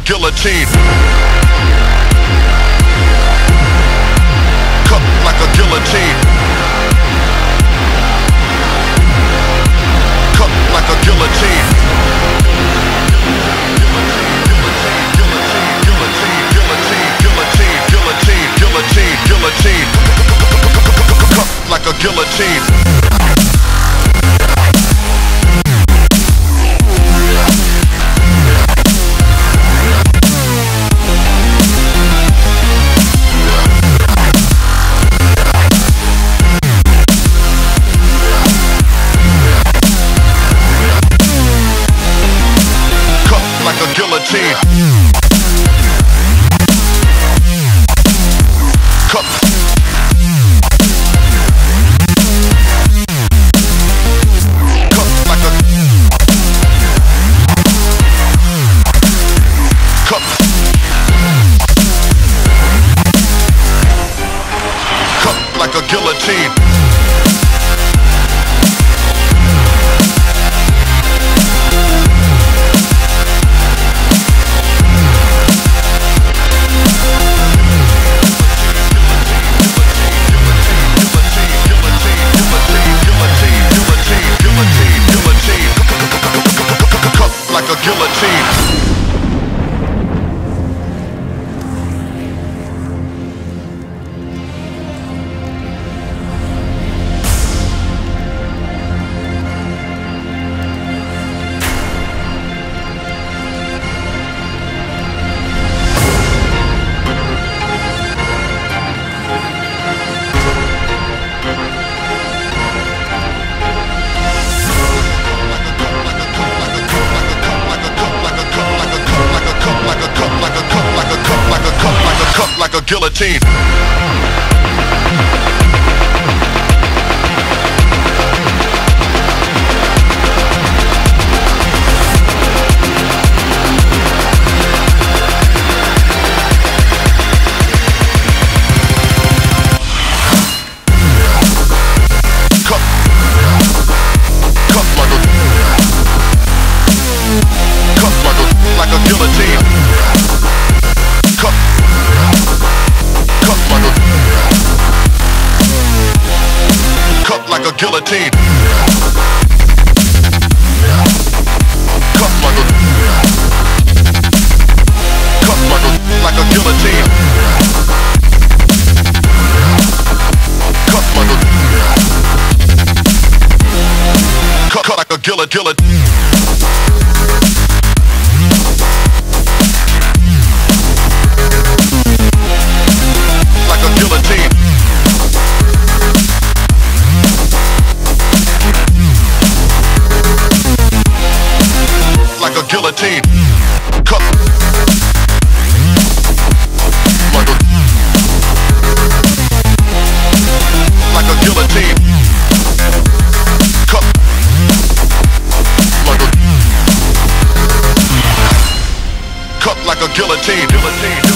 guillotine. Cut like a guillotine. Cut like a guillotine. Guillotine. Cut like a guillotine. Guillotine. Cut. Cut like a. Cut. Cut like a guillotine. Like a guillotine. Like a guillotine. Cut like a. Cut like a guillotine. Cut like a. Cut like a guillotine. Like a guillotine. Like a guillotine. Cut. Like a. Like a guillotine. Cut. Like a. Cut like a guillotine. Guillotine.